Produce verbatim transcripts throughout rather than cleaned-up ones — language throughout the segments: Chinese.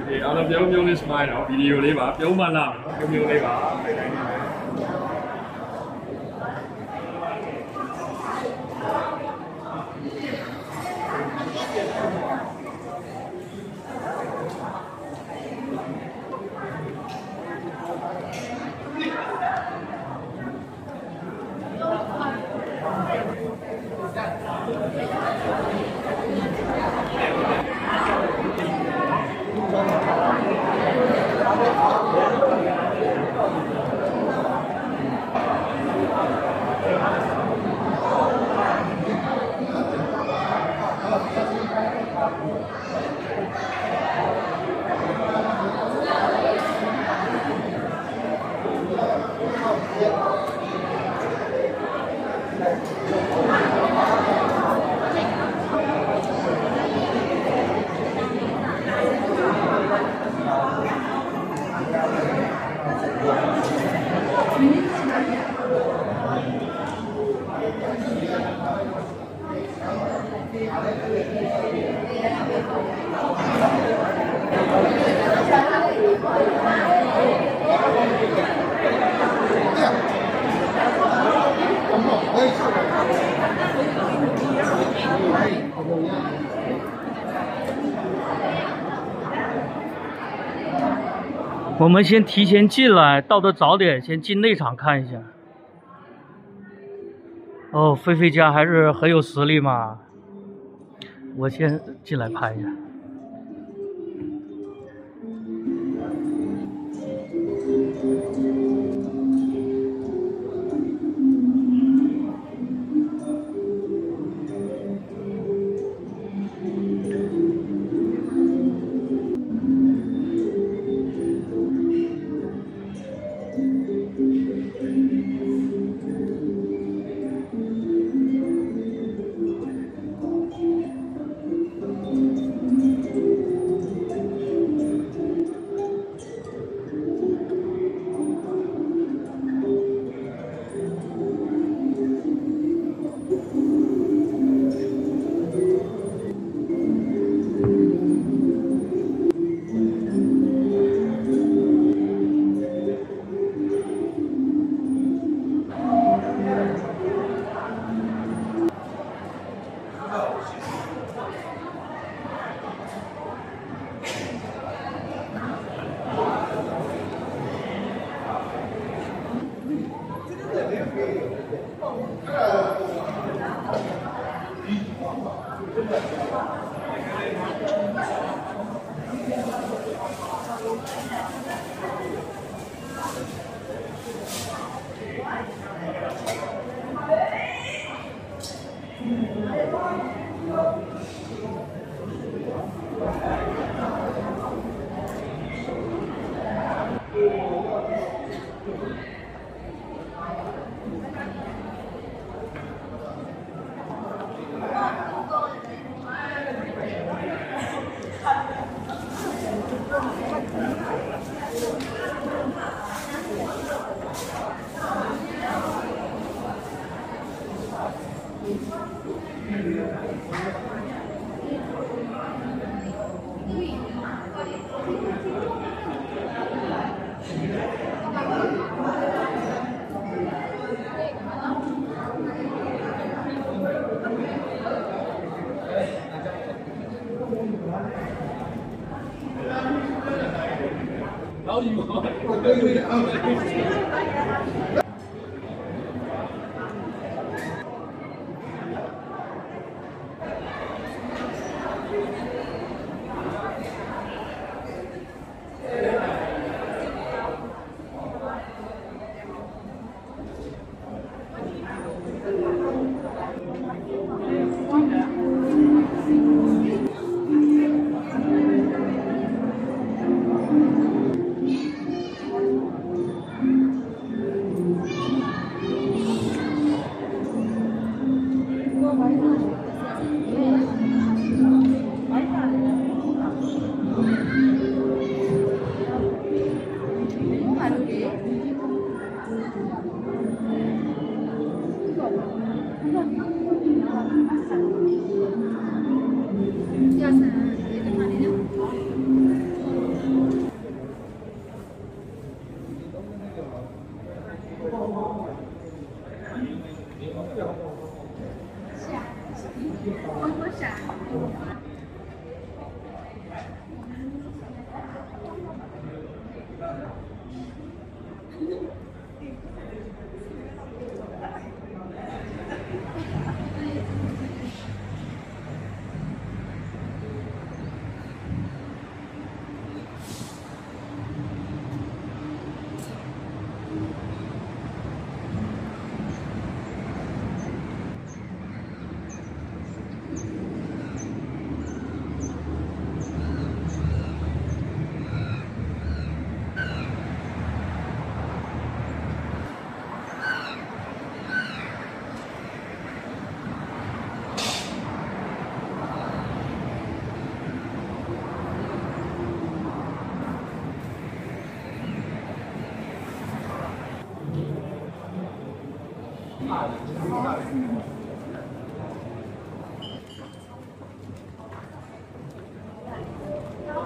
โอเคအားလုံးပြုံးပြုံးလေး smile နော်ဗီဒီယိုလေးပါပြုံးမှလာမယ်နော်ပြုံးပြုံးလေးပါခိုင်ခိုင်နေမယ်我们先提前进来，到的早点，先进内场看一下。哦，菲菲家还是很有实力嘛。我先进来拍一下。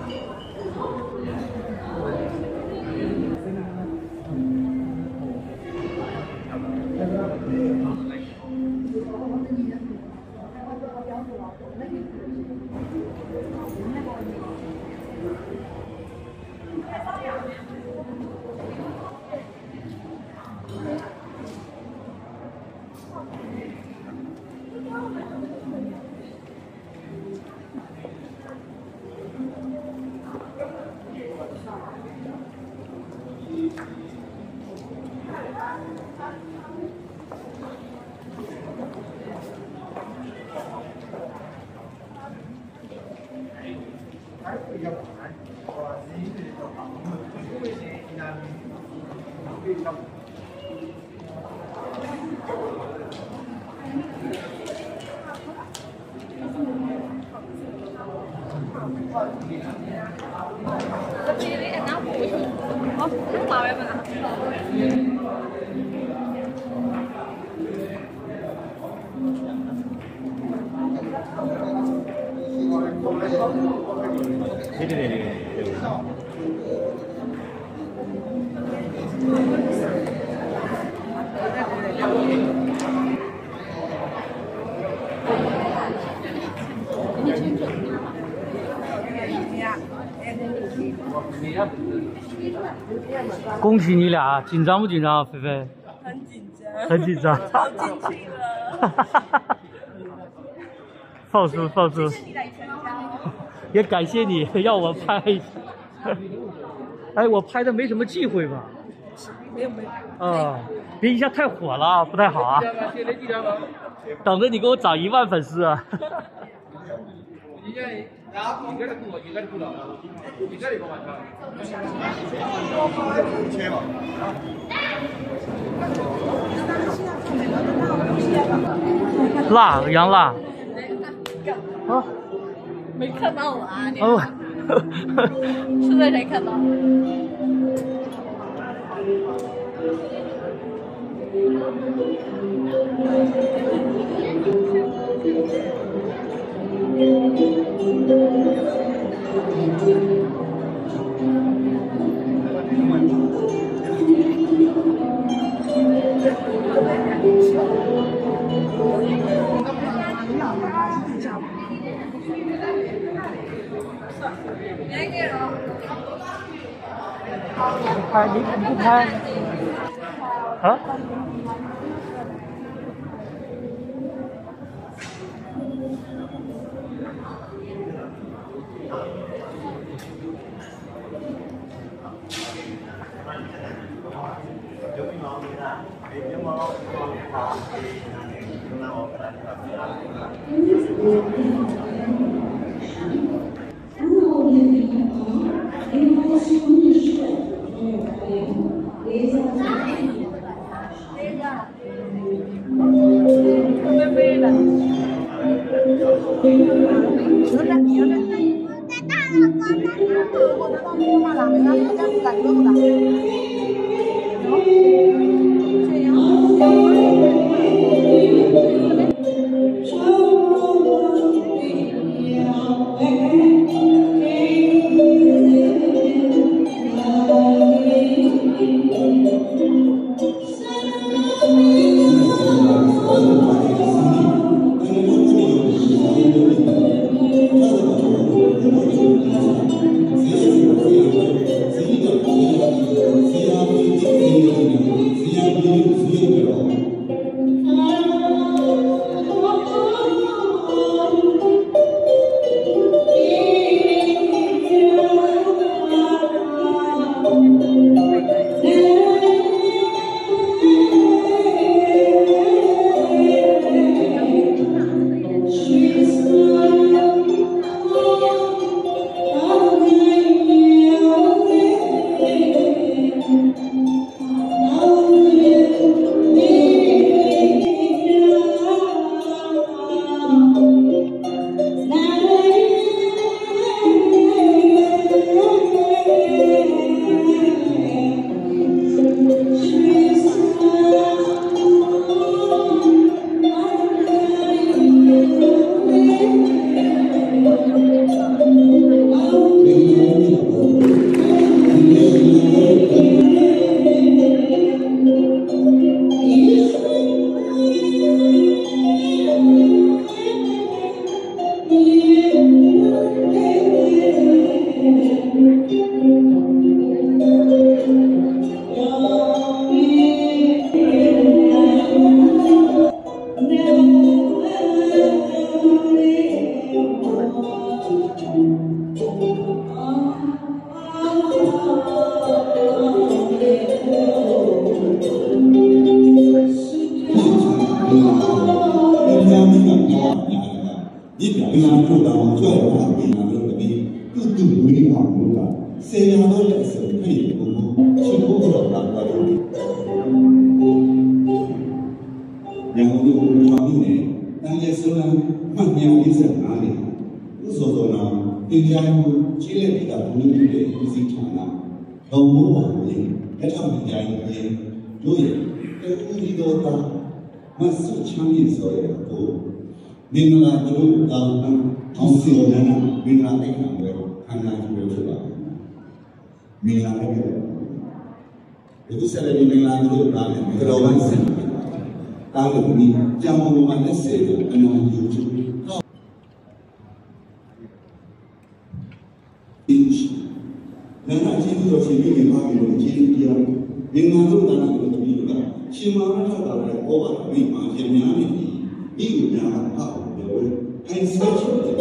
对对对对。 恭喜你俩，紧张不紧张？菲菲？ 很紧张。 很紧张。 跑进去了。 放松放松。也感谢你让我拍。哎，我拍的没什么忌讳吧？ 没有没有。 啊，别一下太火了，不太好啊。等着你给我涨一万粉丝啊！辣，羊辣。啊？ 没看到我啊？你哦。 是被谁看到？ 拍你你不拍？啊？ Thank you. 归啊，对吧？谁家都来是可以不不，辛苦了大家都。然后就方面呢，但也是呢，慢点也是哪里？我说说呢，人家有积累比较多的一些产量，都不完的，还差人家一些，所以这问题多大？那是强烈说的多。另外，我就当同时有人呢，另外一两个看上去就是吧，另外一个，有的时候另外一个当然一个老板是。当然，你将我们的社会跟我们有助。因此，人家进入到前面的方面的经济啊，人家都当然有注意了，起码他到来我把没发现两年里，一个人啊，他有很少数的。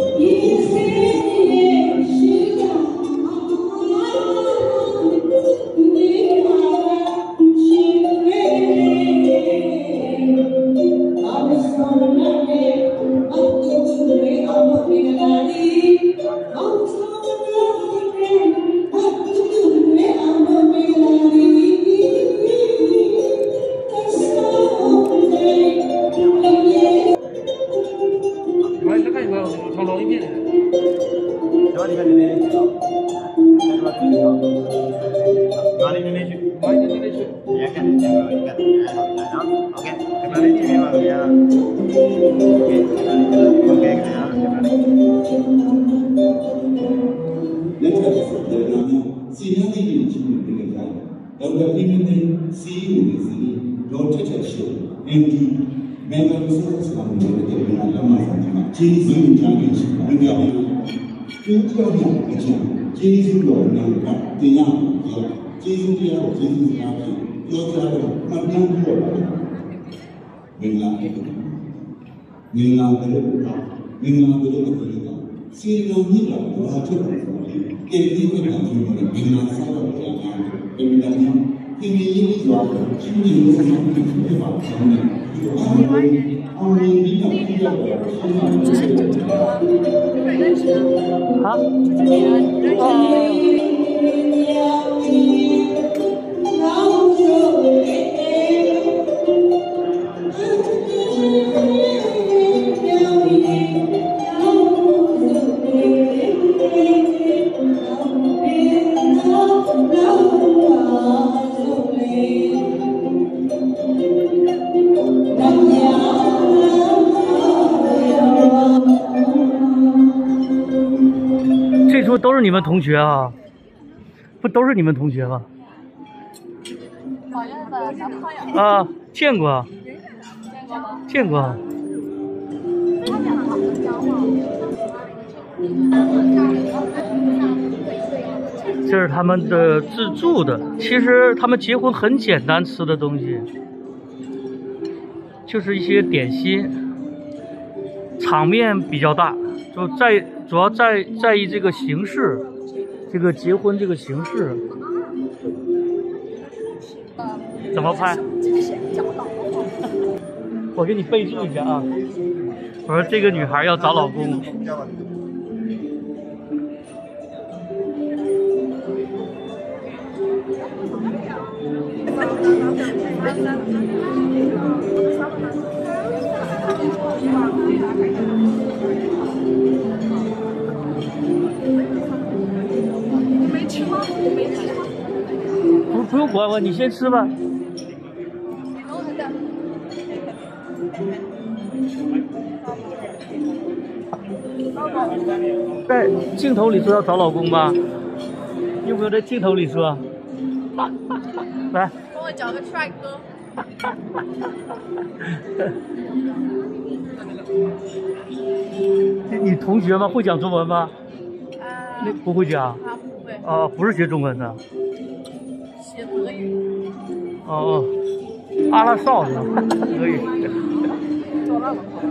都是你们同学啊？不都是你们同学吗？ 讨厌的男朋友啊，见过， 见过吗？ 见过。这是他们的自助的，其实他们结婚很简单吃的东西，就是一些点心，场面比较大，就在。主要在在意这个形式，这个结婚这个形式，怎么拍？我给你备注一下啊。我说这个女孩要找老公。不不用管我，你先吃吧。在镜头里说要找老公吗？有没有在镜头里说？来， 帮我找个帅哥。 你同学吗？会讲中文吗？ 啊， 那不会讲。 他不会。 哦，不是学中文的。 写德语。 哦，阿拉少是吧？可以。 做那么快。